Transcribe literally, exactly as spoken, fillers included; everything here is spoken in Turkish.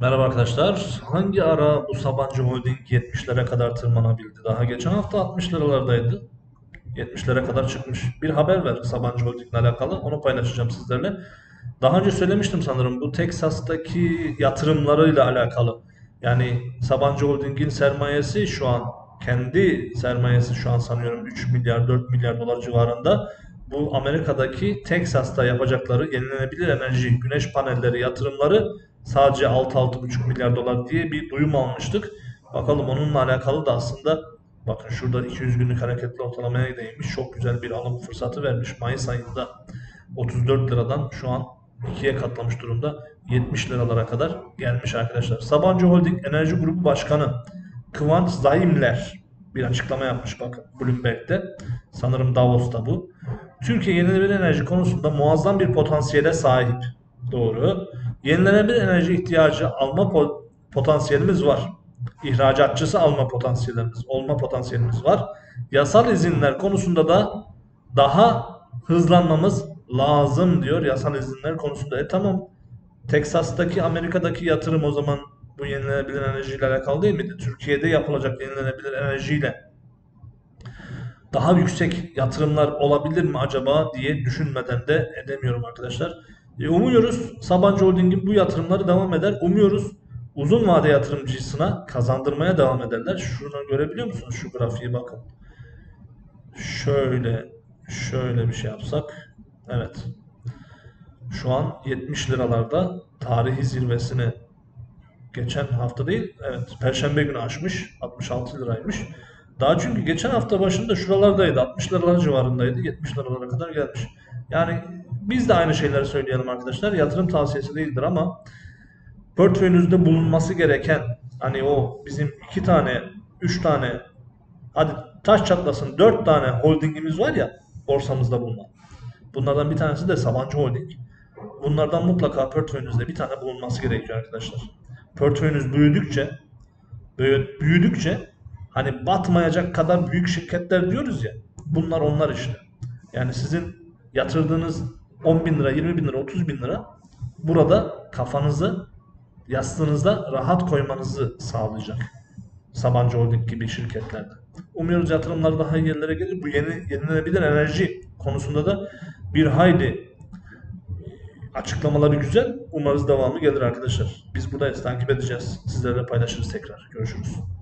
Merhaba arkadaşlar. Hangi ara bu Sabancı Holding yetmişlere kadar tırmanabildi? Daha geçen hafta altmış liralardaydı. yetmişlere kadar çıkmış. Bir haber ver Sabancı Holding ile alakalı. Onu paylaşacağım sizlerle. Daha önce söylemiştim sanırım bu Teksas'taki yatırımlarıyla alakalı. Yani Sabancı Holding'in sermayesi şu an kendi sermayesi şu an sanıyorum üç milyar dört milyar dolar civarında. Bu Amerika'daki Teksas'ta yapacakları yenilenebilir enerji, güneş panelleri yatırımları sadece altı altı buçuk milyar dolar diye bir duyum almıştık. Bakalım onunla alakalı da aslında bakın şurada iki yüz günlük hareketli ortalamaya değinmiş. Çok güzel bir alım fırsatı vermiş. Mayıs ayında otuz dört liradan şu an ikiye katlamış durumda. yetmiş liralara kadar gelmiş arkadaşlar. Sabancı Holding Enerji Grubu Başkanı Kıvanç Zaimler bir açıklama yapmış bakın Bloomberg'de. Sanırım Davos'ta bu. Türkiye yenilenebilir enerji konusunda muazzam bir potansiyele sahip. Doğru. Yenilenebilir enerji ihtiyacı alma potansiyelimiz var. İhracatçısı alma potansiyelimiz, olma potansiyelimiz var. Yasal izinler konusunda da daha hızlanmamız lazım diyor yasal izinler konusunda. E tamam. Teksas'taki Amerika'daki yatırım o zaman bu yenilenebilir enerjiyle alakalı değil miydi? Türkiye'de yapılacak yenilenebilir enerjiyle daha yüksek yatırımlar olabilir mi acaba diye düşünmeden de edemiyorum arkadaşlar. E, umuyoruz Sabancı Holding'in bu yatırımları devam eder. Umuyoruz uzun vade yatırımcısına kazandırmaya devam ederler. Şunu görebiliyor musunuz? Şu grafiği bakın. Şöyle şöyle bir şey yapsak. Evet. Şu an yetmiş liralarda tarihi zirvesini geçen hafta değil, evet Perşembe günü aşmış. altmış altı liraymış. Daha çünkü geçen hafta başında şuralardaydı. altmış liralar civarındaydı. yetmiş liralara kadar gelmiş. Yani biz de aynı şeyleri söyleyelim arkadaşlar. Yatırım tavsiyesi değildir ama portföyünüzde bulunması gereken hani o bizim iki tane, üç tane hadi taş çatlasın dört tane holdingimiz var ya borsamızda bulunan. Bunlardan bir tanesi de Sabancı Holding. Bunlardan mutlaka portföyünüzde bir tane bulunması gerekiyor arkadaşlar. Portföyünüz büyüdükçe, büyüdükçe hani batmayacak kadar büyük şirketler diyoruz ya. Bunlar onlar işte. Yani sizin yatırdığınız on bin lira, yirmi bin lira, otuz bin lira burada kafanızı yastığınızda rahat koymanızı sağlayacak. Sabancı Holding gibi şirketlerde. Umuyoruz yatırımlar daha iyi yerlere gelir. Bu yeni yenilenebilir enerji konusunda da bir hayli açıklamaları güzel. Umarız devamı gelir arkadaşlar. Biz buradayız, takip edeceğiz. Sizlerle paylaşırız tekrar. Görüşürüz.